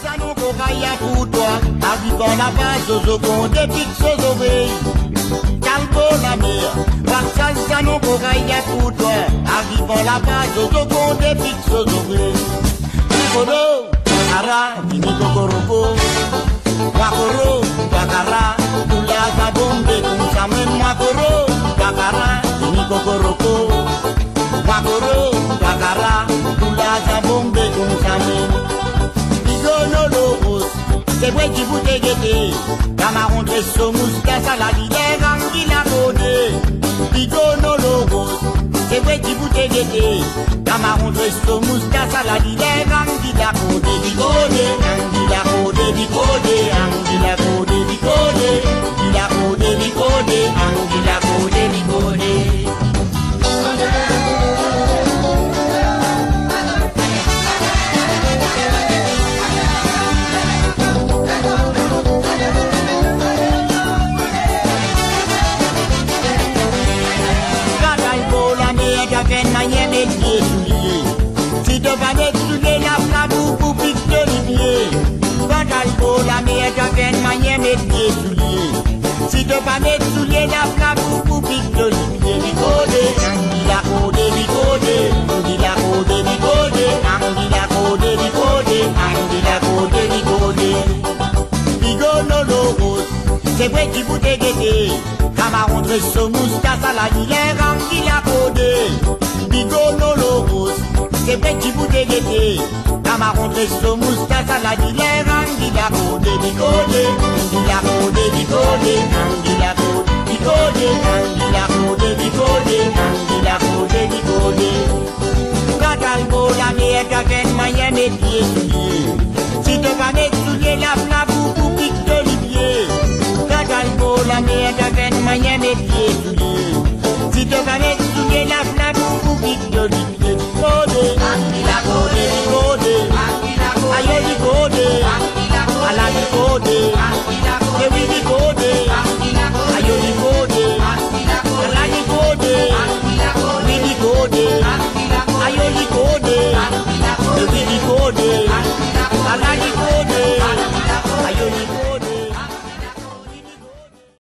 salon corail pour toi, arrivant la base aux secondes des pics aux oreilles. Calbo la mer, Varsal salon corail pour toi, arrivant la base aux secondes des pics aux oreilles. Nicodo, Ara, Nicocoroko, Wakoro, Wakara, Tula Zabombe, Kunsamen Wakoro, Wakara, Nicocoroko, Wakoro, Wakara, Tula Zabombe, Kunsamen. C'est vrai qui vous déguettez, Camaron Dresso, Mouscassa, la leader, Anguilla Codé, Pigono Logos. C'est vrai qui vous déguettez, Camaron Dresso, Mouscassa, la leader, Anguilla Codé, Bicodé, Anguilla Codé, Bicodé, Anguilla Codé, Bicodé, Anguilla Codé, Bicodé, Anguilla Codé, Bicodé. Si tu vas détruire la flamme pour pique de l'olivier, quand Albo la meilleure jaquette manière mes pieds souliers. Si tu vas détruire la flamme pour pique de l'olivier, Bicodé, Anguilla Codé, Bicodé, Anguilla Codé, Bicodé, Anguilla Codé, Bicodé, Anguilla Codé, Bicodé. Bigono Logos, c'est vrai qui vous déguettez, Camaron Dresso, Mouscassa, la hilaire, Anguilla Codé. Bigono Logos, c'est vrai qui vous déguettez, Camaron Dresso, Mouscassa, la hilaire, Anguilla Codé, Bicodé, Anguilla Codé, Bicodé, Anguilla Codé, Bicodé, Anguilla Codé, Bicodé, Anguilla Codé, Bicodé. Quand Albo la meilleure jaquette, moyen mes pieds souliers. Si tu vas m'étudier la flamme pour pique d'olivier. Quand Albo la meilleure jaquette, moyen